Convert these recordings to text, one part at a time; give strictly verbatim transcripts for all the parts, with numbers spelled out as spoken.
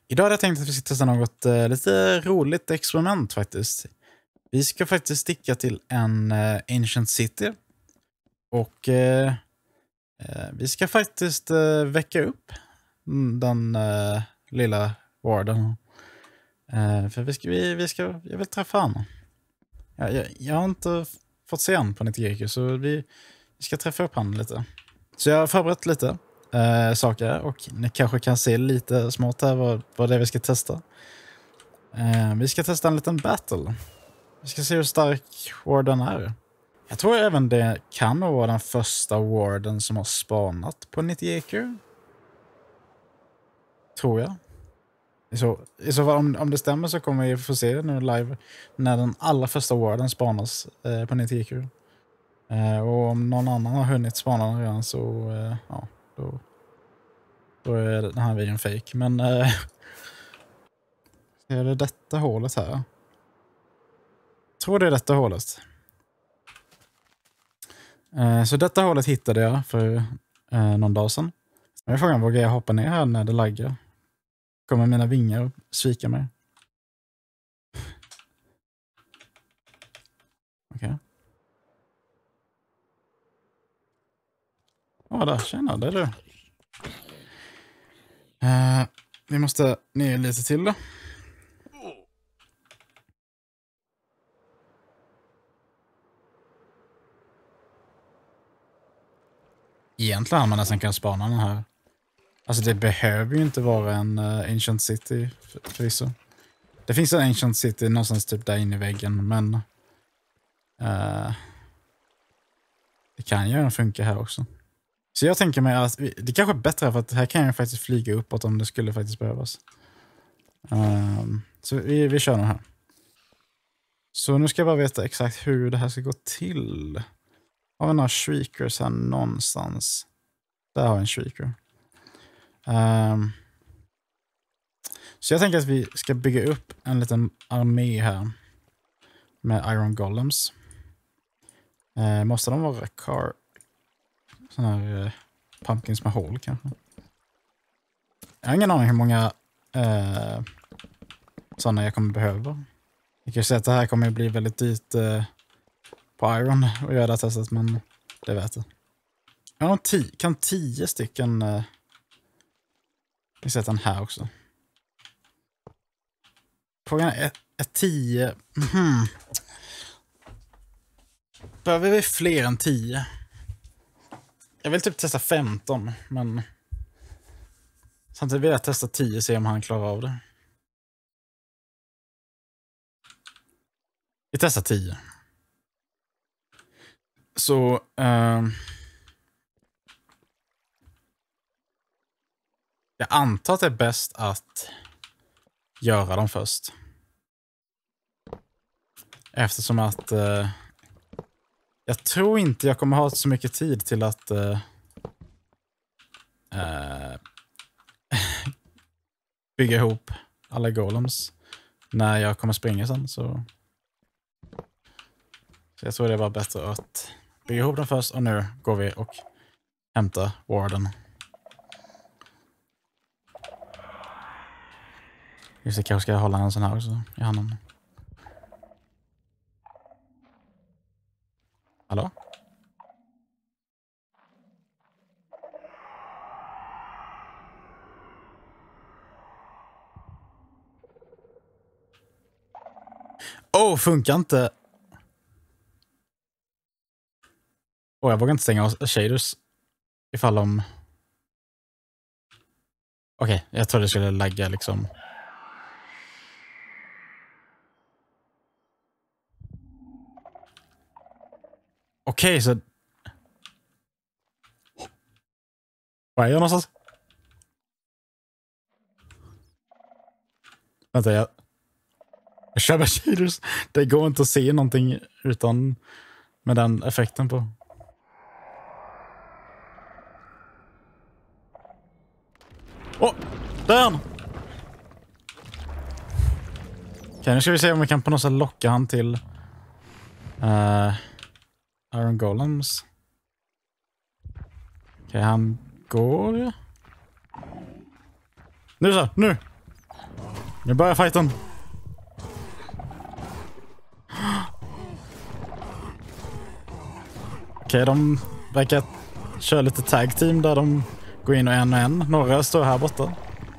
Idag hade jag tänkt att vi ska testa något eh, lite roligt experiment faktiskt. Vi ska faktiskt sticka till en eh, Ancient City. Och eh, eh, vi ska faktiskt eh, väcka upp den eh, lilla warden. Eh, för vi ska, vi, vi ska, jag vill träffa honom. Jag, jag, jag har inte fått se han på Nitgeki, så vi, vi ska träffa upp honom lite. Så jag har förberett lite eh, saker och ni kanske kan se lite smått här vad, vad det är vi ska testa. Eh, vi ska testa en liten battle. Vi ska se hur stark warden är. Jag tror även det kan vara den första warden som har spanat på Nitgeki. Tror jag. I så, i så fall, om, om det stämmer så kommer vi få se nu live när den allra första warden spanas eh, på Nitgeki. Eh, och om någon annan har hunnit spana den redan så eh, ja, då, då är den här videon fake. Men eh, är det detta hålet här? Jag tror det är detta hålet. Eh, så detta hålet hittade jag för eh, någon dag sedan. Jag är frågan, vågar jag hoppa ner här när det laggar? Kommer mina vingar svika mig? Okej. Okay. Ja, där. Tjena, det är du. Uh, vi måste ner lite till då. Egentligen har man nästan kan spana den här. Alltså det behöver ju inte vara en uh, Ancient City för, förvisso. Det finns en Ancient City någonstans typ där inne i väggen, men uh, det kan ju funka här också. Så jag tänker mig att vi, det kanske är bättre för att här kan jag faktiskt flyga uppåt om det skulle faktiskt behövas. Um, så vi, vi kör nu här. Så nu ska jag bara veta exakt hur det här ska gå till. Har vi några shriekers här någonstans? Där har vi en shrieker. Um, så jag tänker att vi ska bygga upp en liten armé här. Med Iron Golems. Uh, måste de vara car... Sån här uh, pumpkins med hål kanske. Jag har ingen aning hur många uh, sådana jag kommer behöva. Jag kan säga att det här kommer bli väldigt dyrt uh, på Iron att göra det här testet, men det vet jag. Jag har tio, kan tio stycken uh, vi sätter den här också. Frågan är, är tio... Mm. Behöver vi fler än tio? Jag vill typ testa femton, men samtidigt vill jag testa tio och se om han klarar av det. Vi testar tio. Så... Uh, jag antar att det är bäst att göra dem först. Eftersom att... Uh, jag tror inte jag kommer ha så mycket tid till att... Uh, uh, bygga ihop alla golems när jag kommer springa sen, så... Så jag tror det var bättre att bygga ihop den först, och nu går vi och hämtar warden. Just det, kanske ska jag hålla en sån här också i handen. Hallå? Åh, oh, funkar inte. Åh, oh, jag vågar inte stänga av shaders ifall de... Okej, okay, jag tror det skulle lagga liksom. Okej, okay, så... Var är jag någonstans? Vänta, jag... Jag kör med shaders. Det går inte att se någonting utan med den effekten på. Åh! Oh, där är han! Okej, nu ska vi se om vi kan på något sätt locka han till... Uh, Iron Golems. Okej, okay, han går. Nu så, nu! Nu börjar fighten. Okej, de verkar köra lite tag team där de går in och en och en. Några står här borta.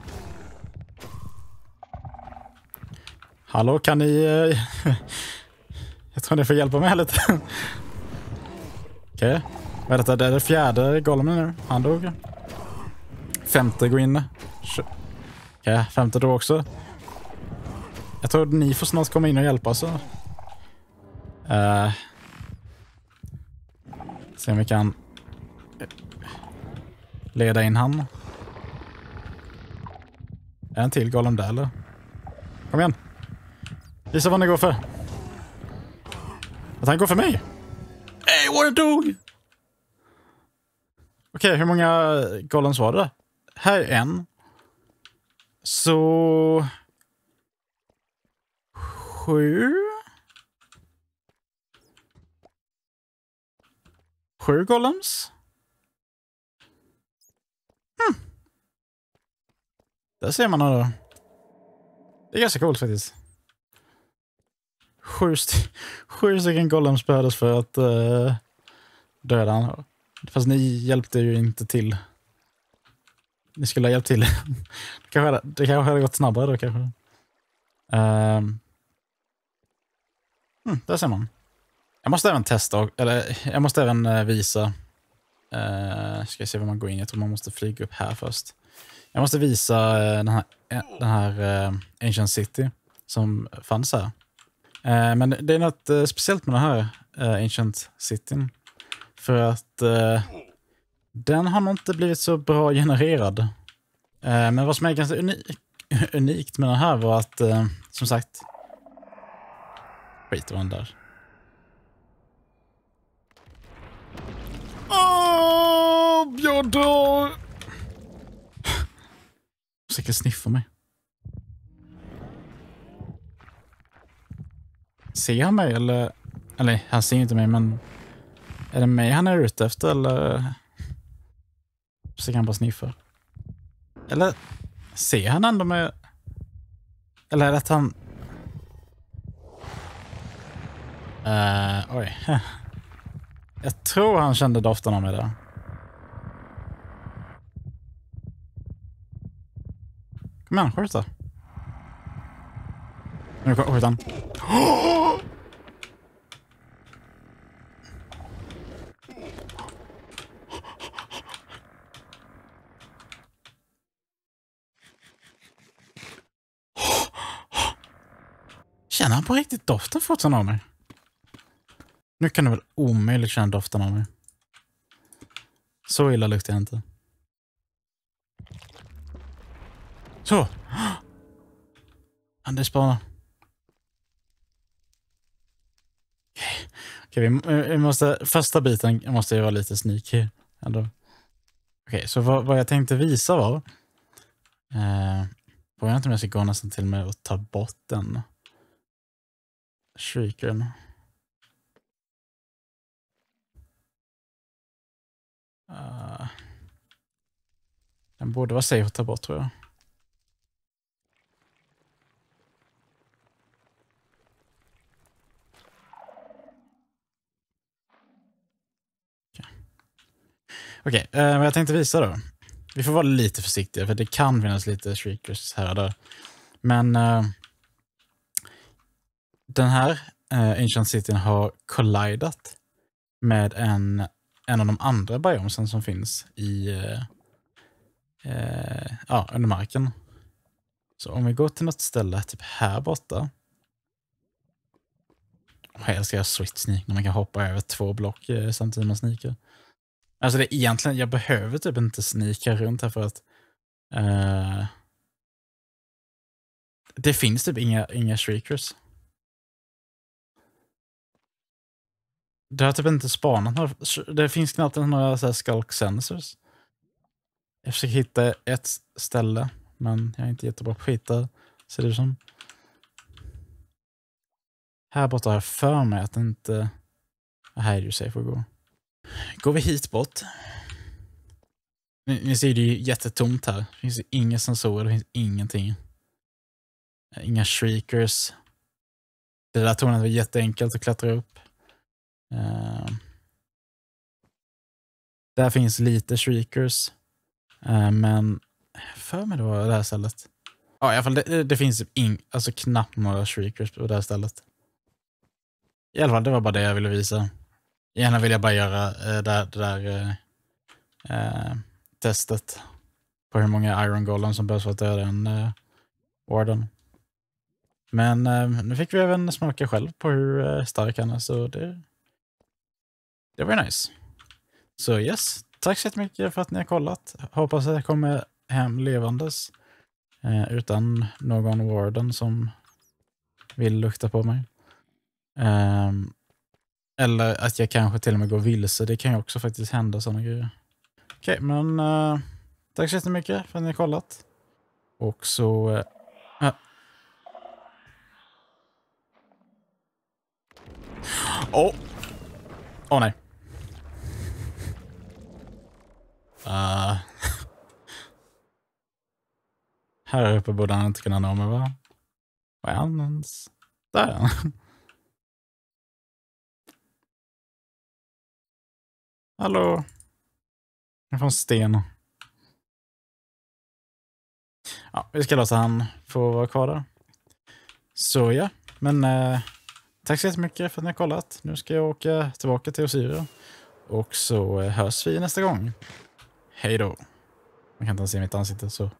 Hallå, kan ni... Jag tror ni får hjälpa mig lite. Okej. Vad är detta? Det är det fjärde golemen nu. Han dog. Femte går in. Okej, femte dog också. Jag tror ni får snart komma in och hjälpa oss. Uh, se om vi kan leda in han. Är en till golem där eller? Kom igen. Visa vad ni går för. Att han går för mig. Ey, vad det dog! Okej, okay, hur många golems var det? Här är en. Så... Sju? Sju golems? Hmm. Där ser man då. Det är ganska coolt faktiskt. Sju, st sju stycken golems behövdes för att uh, döda han. Fast ni hjälpte ju inte till. Ni skulle ha hjälpt till. det, kanske, det kanske hade gått snabbare då kanske. Um. Hmm, där ser man. Jag måste även testa, eller jag måste även uh, visa. Uh, ska jag se var man går in. Jag tror man måste flyga upp här först. Jag måste visa uh, den här, uh, den här uh, Ancient City som fanns här. Uh, men det är något uh, speciellt med den här uh, Ancient City. För att uh, den har nog inte blivit så bra genererad. Uh, men vad som är ganska uni unikt med den här var att, uh, som sagt, skit var den där. Åh, oh, jag dör! Säkert sniffa mig. Ser han mig eller... Eller han ser inte mig, men... Är det mig han är ute efter eller... Så kan han bara sniffa. Eller... Ser han ändå med... Eller är det att han... Uh, oj. Jag tror han kände doften av mig där. Kom igen, skjuta. Nu skjuter han. Känner han på riktigt doften fortfarande av mig? Nu kan det väl omöjligt känna doften av mig. Så illa luktar jag inte. Så. Han är spana. Okej, okay, vi, vi måste... Första biten måste ju vara lite sneaky. Okej, okay, så vad, vad jag tänkte visa var... Eh, var jag inte om jag ska gå nästan till med att ta bort den. Shrikern. Uh, den borde vara safe att ta bort, tror jag. Okej, okay, uh, vad jag tänkte visa då. Vi får vara lite försiktiga för det kan finnas lite shriekers här och där. Men uh, den här uh, Ancient City har collidat med en, en av de andra biomsen som finns i uh, uh, ja, under marken. Så om vi går till något ställe typ här borta. Jag älskar jag switch sneak när man kan hoppa över två block uh, samtidigt man sneakar. Alltså det är egentligen, jag behöver typ inte sneaka runt här för att uh, det finns typ inga, inga shriekers. Det har typ inte spanat några, det finns knappt några så här skulk sensors. Jag försöker hitta ett ställe, men jag är inte jättebra på att hitta, ser det som. Här borta har jag för mig att det inte, här är det ju safe att gå. Går vi hit bort. Ni, ni ser det ju jättetomt här. Det finns inga sensorer, det finns ingenting. Inga shriekers. Det där tornet var jätteenkelt att klättra upp. Uh, där finns lite shriekers. Uh, men för mig det var det här stället. Ja, i alla fall det, det finns in, alltså knappt några shriekers på det här stället. I alla fall, det var bara det jag ville visa. Gärna vill jag bara göra uh, det, det där uh, uh, testet på hur många Iron Golem som behövs för att döda en uh, Warden. Men uh, nu fick vi även smaka själv på hur uh, stark han är, så det, det var nice. Så yes, tack så mycket för att ni har kollat. Hoppas att jag kommer hem levandes uh, utan någon Warden som vill lukta på mig. Um, eller att jag kanske till och med går vilse. Det kan ju också faktiskt hända sådana grejer. Okej, okay, men uh, tack så jättemycket för att ni har kollat. Och så... Uh, uh. Åh! Åh nej. Uh. Här uppe borde han inte kunna nå mig, va? Vad är han ens? Där är han. Hallå? Jag får en sten. Ja, vi ska låta han få vara kvar där. Så ja, men eh, tack så jättemycket för att ni har kollat. Nu ska jag åka tillbaka till Osiria. Och så eh, hörs vi nästa gång. Hej då. Man kan inte se mitt ansikte så.